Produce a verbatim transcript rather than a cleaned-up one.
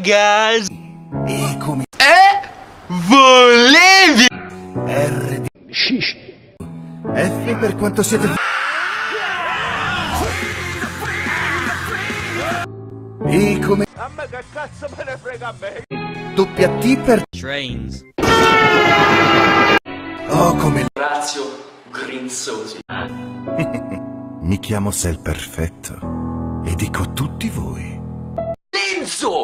guys! E come Eh? Volevi? R di Shish. F per quanto siete E come A me che cazzo me ne frega a me? doppia T per Trains. O come Razio grinzosi. Mi chiamo Sel Perfetto e dico a tutti voi Enzo!